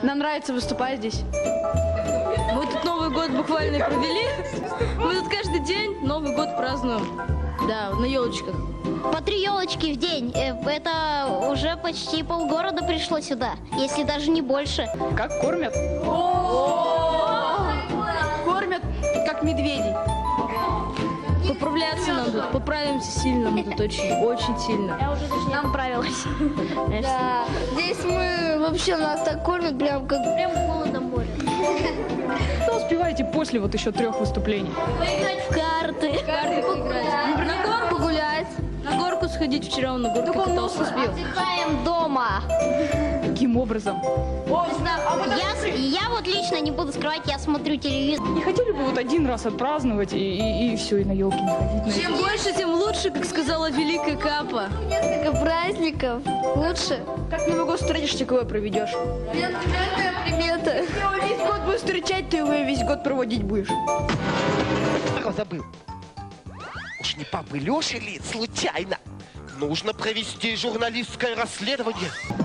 Нам нравится выступать здесь. Мы тут Новый год буквально провели. Мы тут каждый день Новый год празднуем. Да, на елочках. По 3 елочки в день. Это уже почти полгорода пришло сюда, если даже не больше. Как кормят? Кормят, как медведей. Поправляться надо, поправимся сильно, мы тут очень сильно. Я уже даже нам правилась. Да, здесь мы вообще нас так кормят, прям голодом морят. Что успеваете после вот еще 3 выступлений? Поиграть в карты. На горку гулять. На горку сходить, вчера он на горке катался. Отдыхаем дома. Каким образом? Я вот лично не буду скрывать, я смотрю телевизор. Не хотели бы вот один раз отпраздновать и все, и на елке не ходить? Чем больше, тем лучше, как сказала великая Капа. Несколько праздников. Лучше. Как Новый год встретишь, такое проведешь. Примета. Если его весь год будешь встречать, ты его весь год проводить будешь. Забыл. Уж не папы Леши ли случайно? Нужно провести журналистское расследование.